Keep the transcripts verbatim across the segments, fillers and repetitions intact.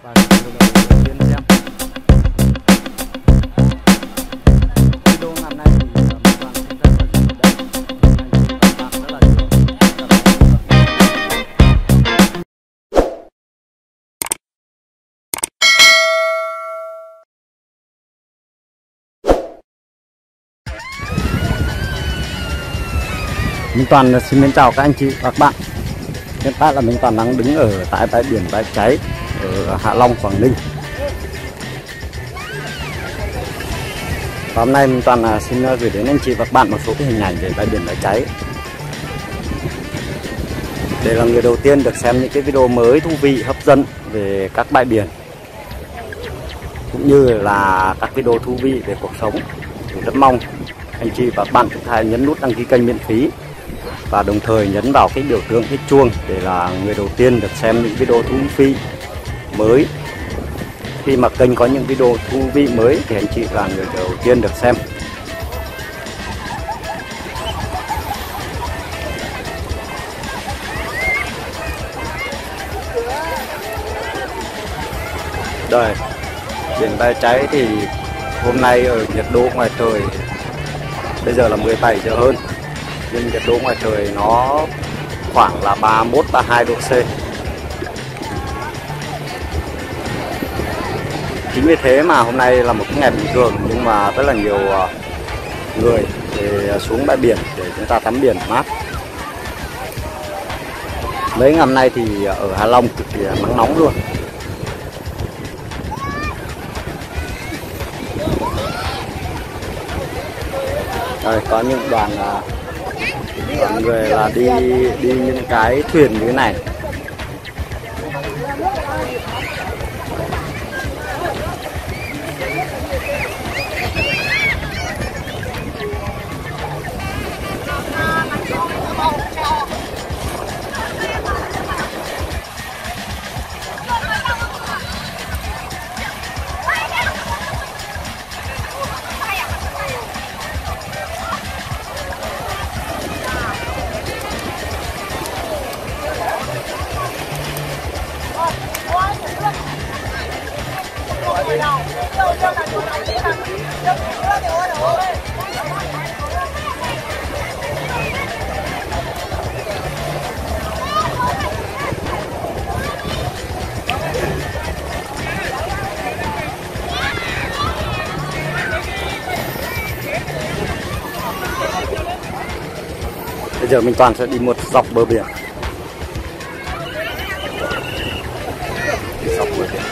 Và video đầu tiên xem video ngày nay thì mình toàn xin phép và dừng ở đây. Anh chị và các bạn rất là nhiều. Minh Toàn xin mến chào các anh chị và các bạn. Hiện tại là Minh Toàn đang đứng ở tại bãi biển Bãi Cháy ở Hạ Long, Quảng Ninh. Và hôm nay Minh Toàn xin gửi đến anh chị và các bạn một số cái hình ảnh về bãi biển Bãi Cháy. Để là người đầu tiên được xem những cái video mới thú vị, hấp dẫn về các bãi biển, cũng như là các video thú vị về cuộc sống, thì rất mong anh chị và các bạn chúng ta nhấn nút đăng ký kênh miễn phí và đồng thời nhấn vào cái biểu tượng cái chuông để là người đầu tiên được xem những video thú vị mới. Khi mà kênh có những video thú vị mới thì anh chị là người đầu tiên được xem. Đây, biển Bãi Cháy thì hôm nay ở nhiệt độ ngoài trời bây giờ là mười bảy giờ hơn, nhưng nhiệt độ ngoài trời nó khoảng là ba mươi mốt ba mươi hai độ C. Chính vì thế mà hôm nay là một cái ngày bình thường nhưng mà rất là nhiều người để xuống bãi biển để chúng ta tắm biển mát. Mấy ngày hôm nay thì ở Hạ Long cực kỳ nắng nóng luôn. Đây, có những đoàn, đoàn người là đi đi những cái thuyền như thế này. Bây giờ mình toàn sẽ đi một dọc bờ biển. Đi dọc bờ biển.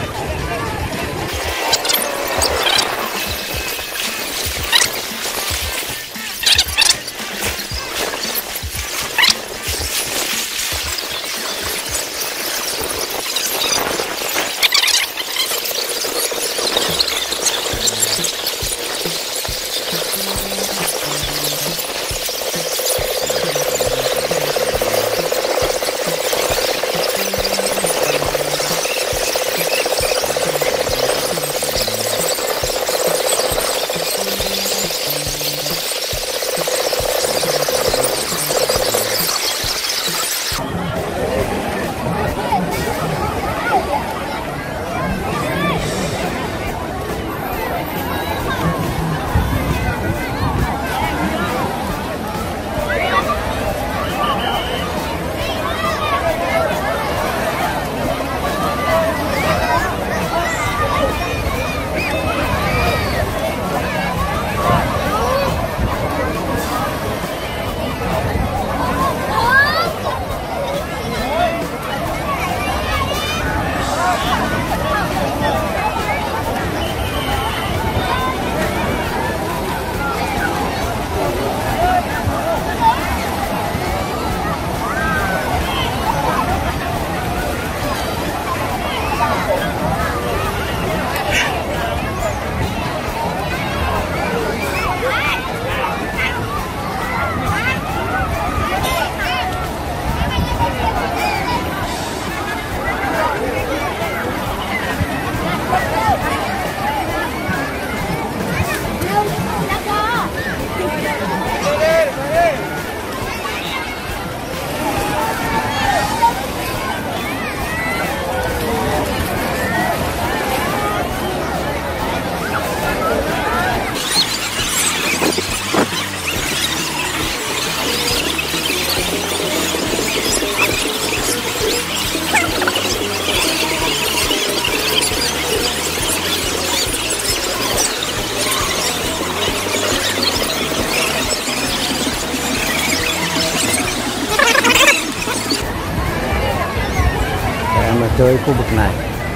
với khu vực này.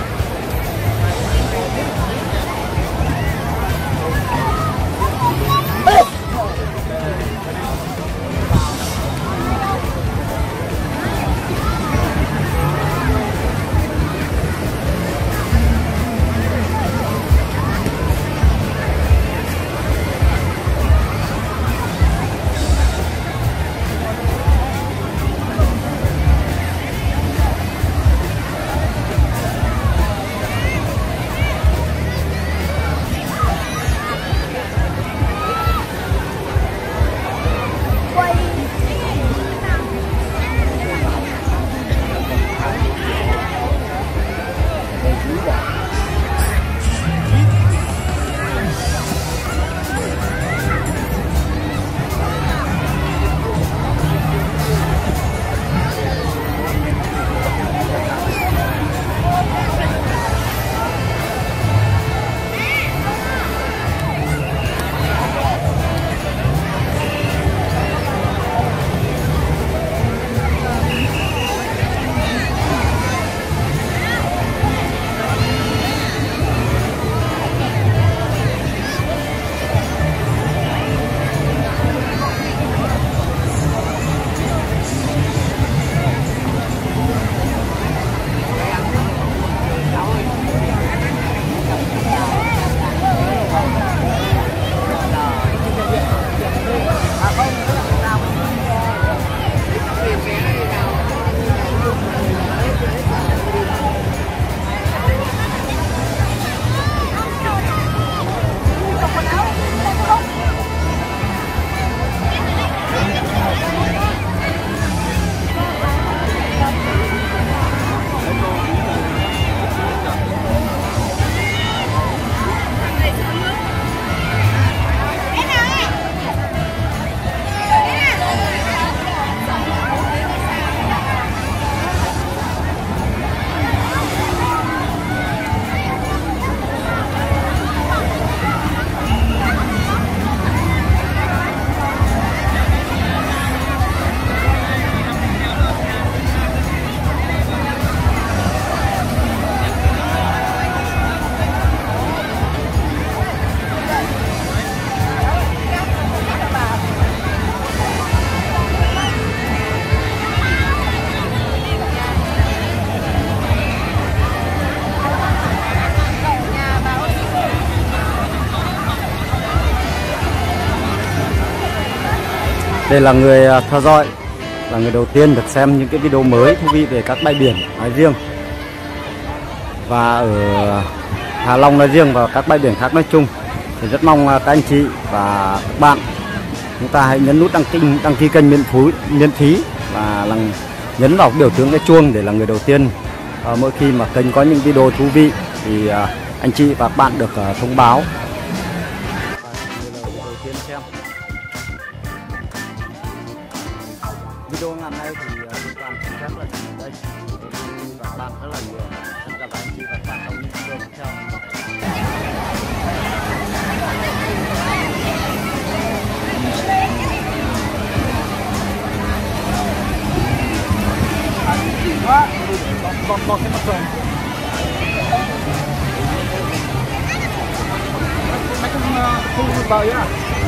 Đây là người theo dõi, là người đầu tiên được xem những cái video mới thú vị về các bãi biển nói riêng, và ở Hạ Long nói riêng và các bãi biển khác nói chung. Thì rất mong các anh chị và các bạn chúng ta hãy nhấn nút đăng ký đăng ký kênh miễn phí miễn phí và là nhấn vào biểu tượng cái chuông để là người đầu tiên à, mỗi khi mà kênh có những video thú vị thì à, anh chị và các bạn được à, thông báo. Video ngày hôm nay thì uh, chúng ta xin phép là dừng ở đây. Và các bạn rất là nhiều. Hẹn gặp lại anh chị và các bạn trong những video tiếp theo. Quá, bọt bọt cái mặt trời. Mấy con thu bơi á.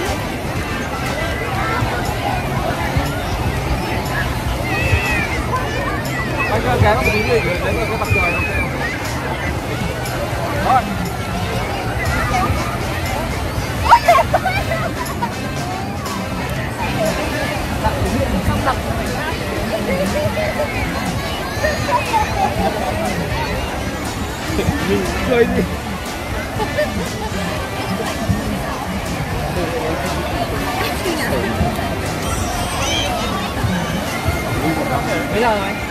Cái cái nó tí gì đấy là cái mặt trời. Rồi. Mình cười đi. Bây giờ rồi.